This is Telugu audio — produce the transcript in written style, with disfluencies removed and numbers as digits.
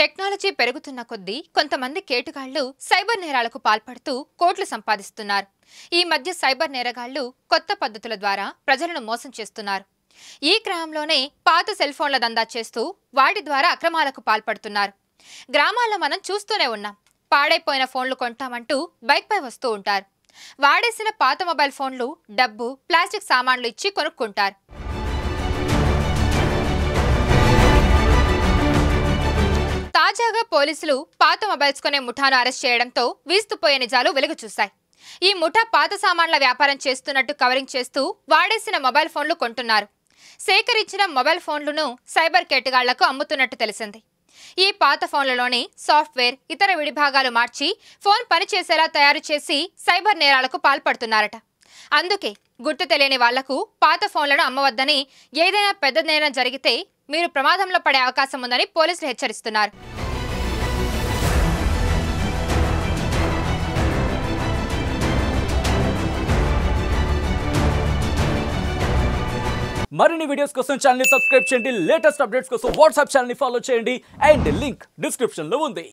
టెక్నాలజీ పెరుగుతున్న కొద్దీ కొంతమంది కేటుగాళ్లు సైబర్ నేరాలకు పాల్పడుతూ కోట్లు సంపాదిస్తున్నారు. ఈ మధ్య సైబర్ నేరగాళ్లు కొత్త పద్ధతుల ద్వారా ప్రజలను మోసం చేస్తున్నారు. ఈ క్రమంలోనే పాత సెల్ ఫోన్ల దందా చేస్తూ వాటి ద్వారా అక్రమాలకు పాల్పడుతున్నారు. గ్రామాల్లో మనం చూస్తూనే ఉన్నాం. పాడైపోయిన ఫోన్లు కొంటామంటూ బైక్పై వస్తూ ఉంటారు. వాడేసిన పాత మొబైల్ ఫోన్లు, డబ్బు, ప్లాస్టిక్ సామాన్లు ఇచ్చి కొనుక్కుంటారు. తాజాగా పోలీసులు పాత మొబైల్స్ కొనే ముఠాను అరెస్ట్ చేయడంతో వీస్తుపోయే నిజాలు వెలుగు చూశాయి. ఈ ముఠా పాత సామాన్ల వ్యాపారం చేస్తున్నట్టు కవరింగ్ చేస్తూ వాడేసిన మొబైల్ ఫోన్లు కొంటున్నారు. సేకరించిన మొబైల్ ఫోన్లను సైబర్ కేటుగాళ్లకు అమ్ముతున్నట్టు తెలిసింది. ఈ పాత ఫోన్లలోని సాఫ్ట్వేర్, ఇతర విడిభాగాలు మార్చి ఫోన్ పనిచేసేలా తయారు చేసి సైబర్ నేరాలకు పాల్పడుతున్నారట. అందుకే గుర్తు తెలియని వాళ్లకు పాత ఫోన్లను అమ్మవద్దని, ఏదైనా పెద్ద నేరం జరిగితే మీరు ప్రమాదంలో పడే అవకాశం ఉందని పోలీసులు హెచ్చరిస్తున్నారు. మరిన్ని వీడియోస్ కోసం ఛానల్ ని సబ్స్క్రైబ్ చేయండి. లేటెస్ట్ అప్డేట్స్ కోసం వాట్సాప్ ఛానల్ ని ఫాలో చేయండి. అండ్ లింక్ డిస్క్రిప్షన్ లో ఉంది.